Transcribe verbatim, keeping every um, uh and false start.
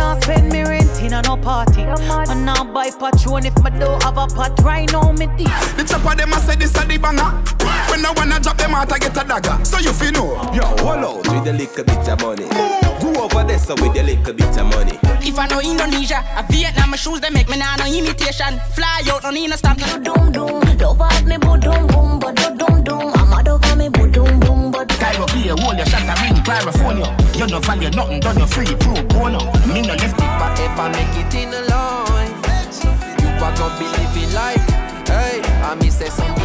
can't spend me renting on no party. And now buy Patron if my don't have a pot. Right now me deep. The chopper them a say this a the banger. When I wanna drop them out I get a dagger. So you feel know. Yo, hold out with a little bit of money. Go over there so with a little bit of money. If I know Indonesia, a Vietnam, my shoes they make me nah no imitation. Fly out, no need no stamp. Boom boom, love at me boom boom, but boom boom. I'm mad over me boom boom, but. Cairo here, hold your shot a ring, California. You no value nothing, done you free, pro bono. Me no left it. But if I make it in a line, you are gonna be living life. Hey, I me say some.